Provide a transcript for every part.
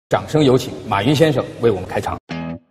掌声有请马云先生为我们开场。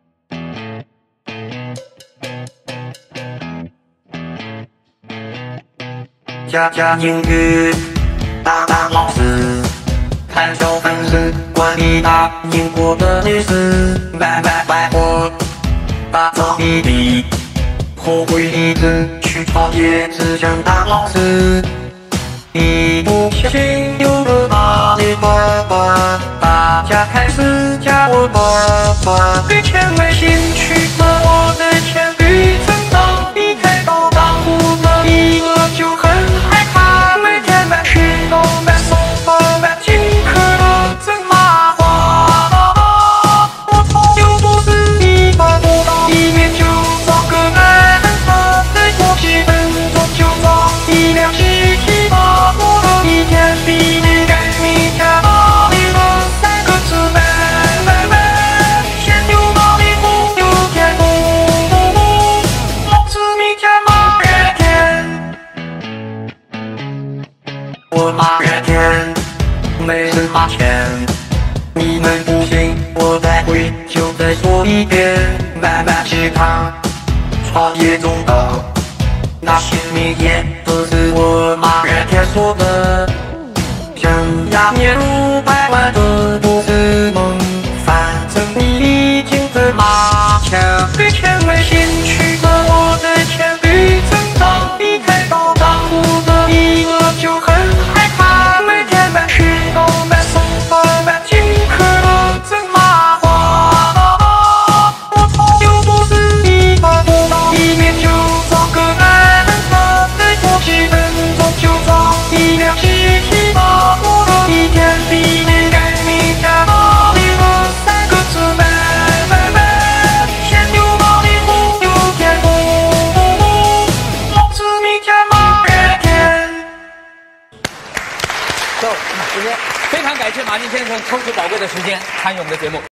家英语，大老师，谈笑风生，管理大英国的历史，外国，打造一地，破坏一直去创业，只想当老师。一不小心有个大的爸爸，大家开始叫我爸爸。对钱没兴趣了，我的钱比增长，一开刀当副的一个就很害怕，每天买许多买手包买金壳的真麻花。我从有多是一把不到一面就找个男人，再过几分钟就找一辆稀奇巴多的，一天比你该你家哪里的三个字买，钱有哪里不有天不，老子明天马月天，我马月天没人花钱，你们不信我再会就再说一遍，慢慢吉他创业中的那些名言都是我马月天说的，想要年入百万的不是梦，反正你已经很麻强，对钱没兴趣的我的钱比增长，一开刀当副的一个就很害怕，每天买许多买手包买金壳的真麻花。我从有多是一把不到一面就找个男人，再过几分钟就找一辆稀奇巴多的，一天比你该你家哪里的三个字买，钱有哪里不有天不，老子明天马月天。 今天非常感谢马云先生抽出宝贵的时间参与我们的节目。